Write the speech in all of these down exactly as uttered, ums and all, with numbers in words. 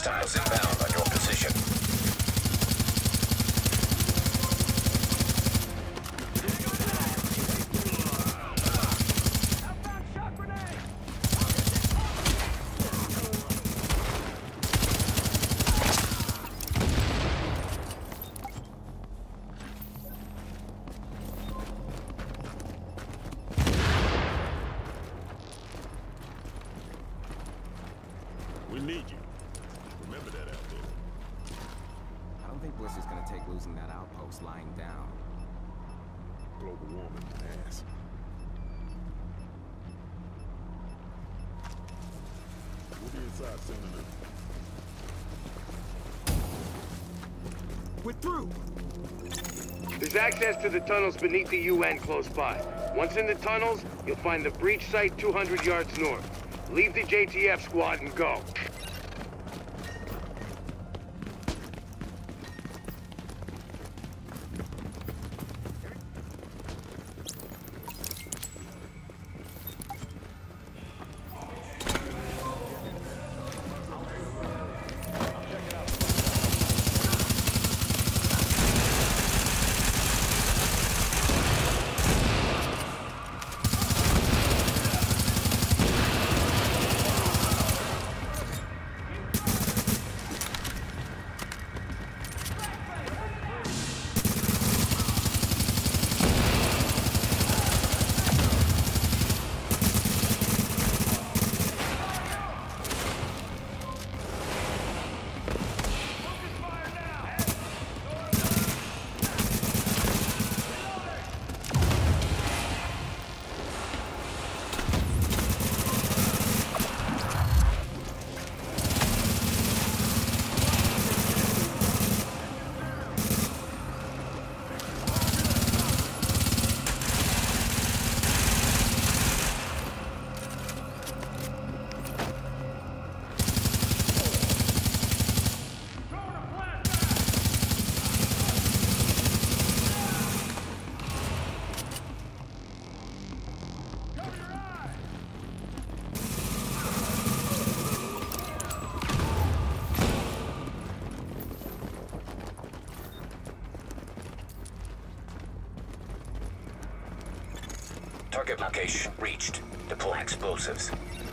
Hostiles inbound on your position. We need you. Remember that out there. I don't think Bliss is gonna take losing that outpost lying down. Global warming ass. We'll be inside soon enough. We're through! There's access to the tunnels beneath the U N close by. Once in the tunnels, you'll find the breach site two hundred yards north. Leave the J T F squad and go. Target location reached. Deploy explosives.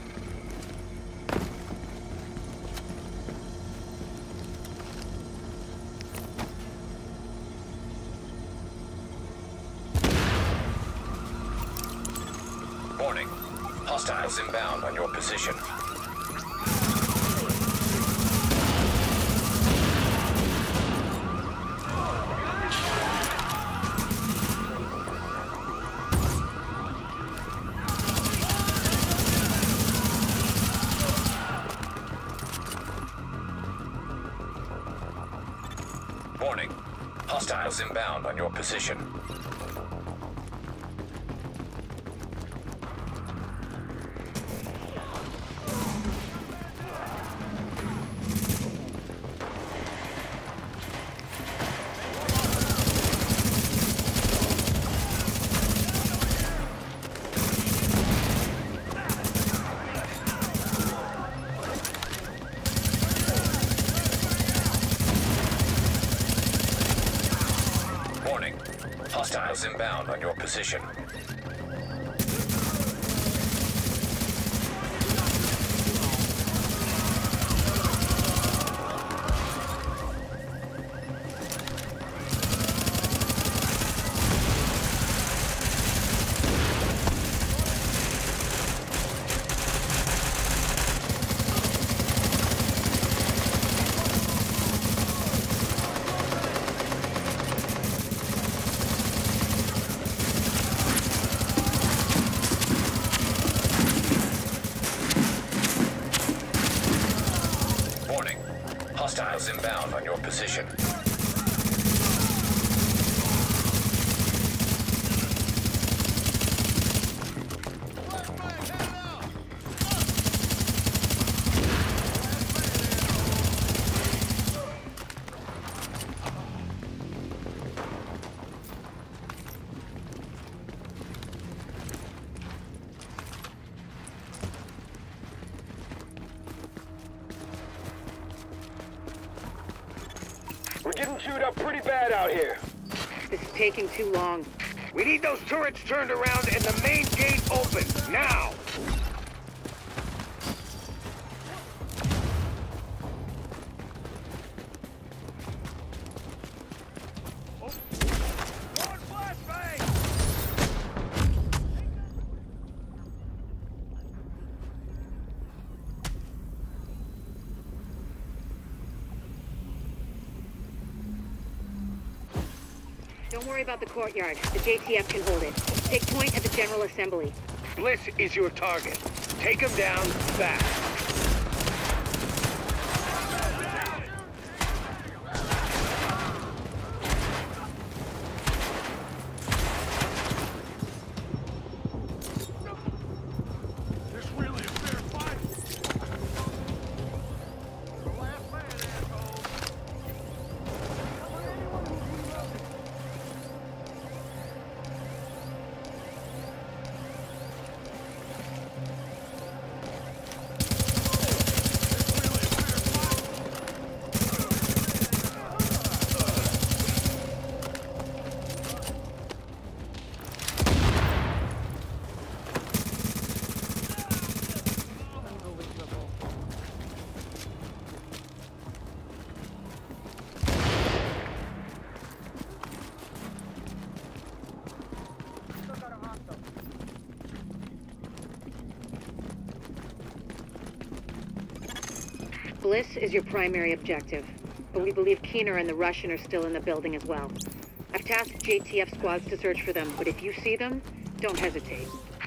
Warning. Hostiles inbound on your position. Warning. Hostiles inbound on your position. Warning. Hostiles inbound on your position. Warning. Hostiles inbound on your position. chewed up pretty bad out here. This is taking too long. We need those turrets turned around and the main gate open, now! Don't worry about the courtyard. The J T F can hold it. Take point at the General Assembly. Bliss is your target. Take him down fast. This really a fair fight. The last man, asshole. Bliss is your primary objective, but we believe Keener and the Russian are still in the building as well. I've tasked J T F squads to search for them, but if you see them, don't hesitate.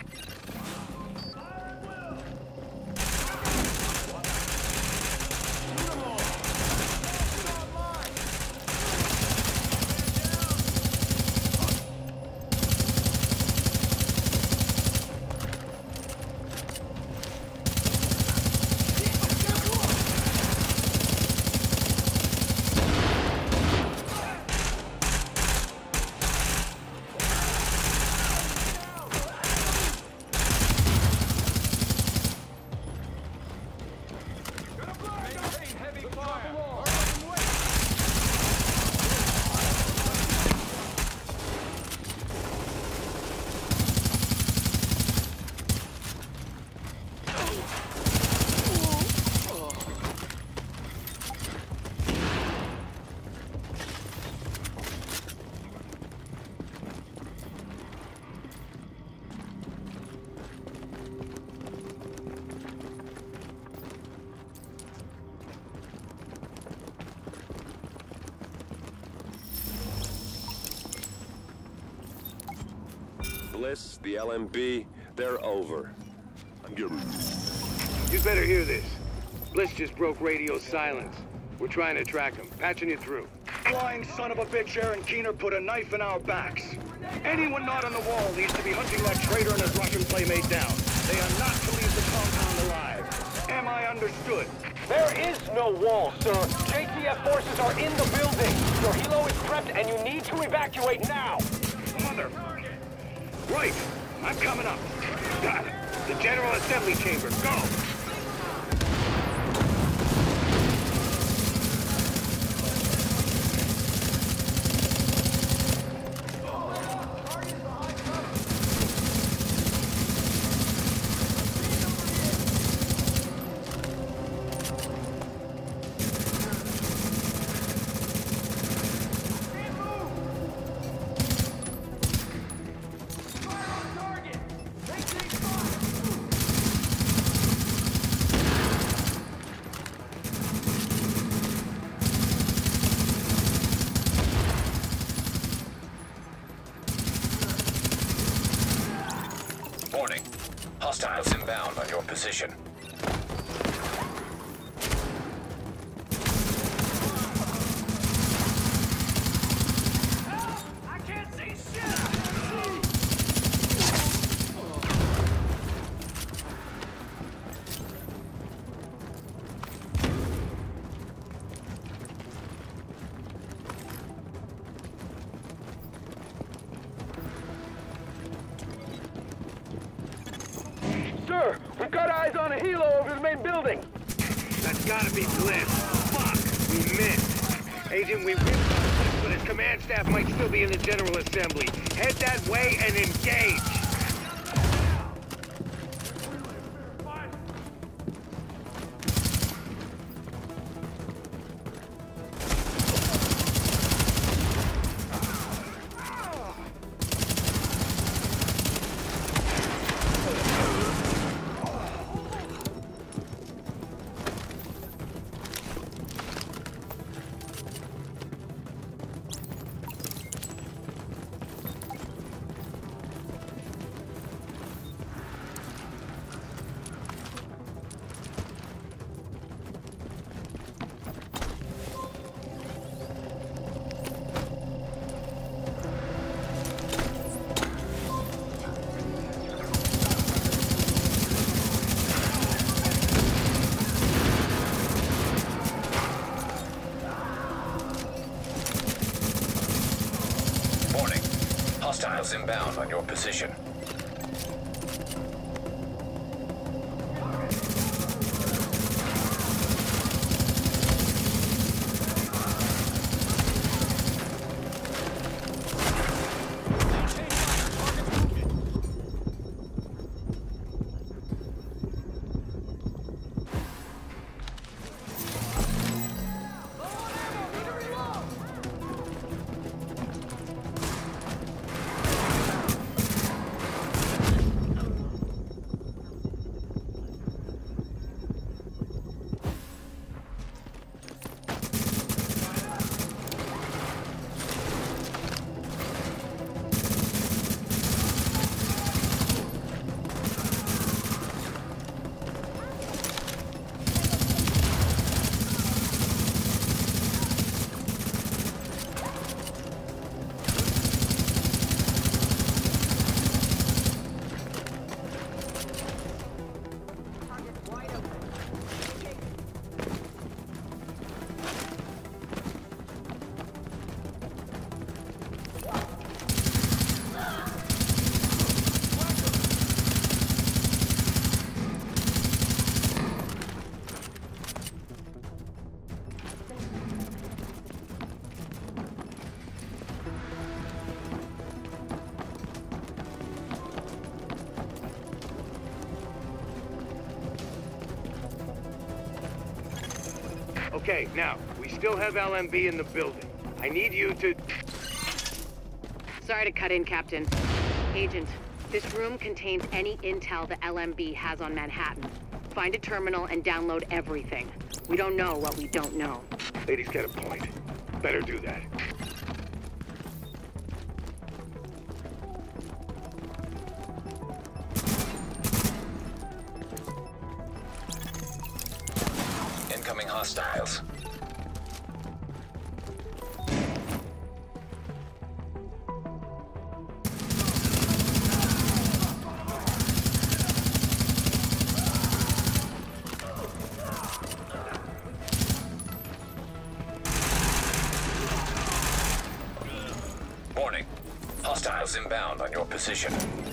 Bliss, the L M B, they're over. I'm giving. You'd better hear this. Bliss just broke radio silence. We're trying to track him. Patching you through. Flying son of a bitch, Aaron Keener put a knife in our backs. Anyone not on the wall needs to be hunting that traitor and his Russian playmate down. They are not to leave the compound alive. Am I understood? There is no wall, sir. J T F forces are in the building. Your helo is prepped and you need to evacuate now. Mother. Right. I'm coming up. Got it. The General Assembly Chamber. Go! Warning. Hostiles inbound on your position. I can't see shit! Sir, we've got eyes on a helo over the main building. That's gotta be Bliss. Fuck! We missed. Agent, we ripped but his command staff might still be in the General Assembly. Head that way and engage! Hostiles inbound on your position. Okay, now, we still have L M B in the building. I need you to... Sorry to cut in, Captain. Agent, this room contains any intel the L M B has on Manhattan. Find a terminal and download everything. We don't know what we don't know. Lady's got a point. Better do that. Incoming hostiles. Warning. Hostiles inbound on your position.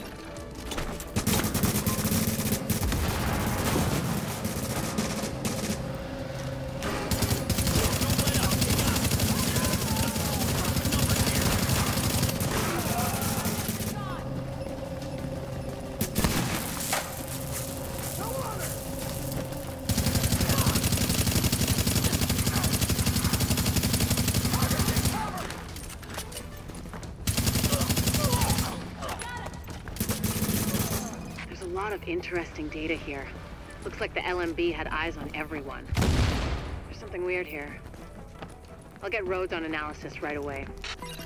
A lot of interesting data here. Looks like the L M B had eyes on everyone. There's something weird here. I'll get Rhodes on analysis right away.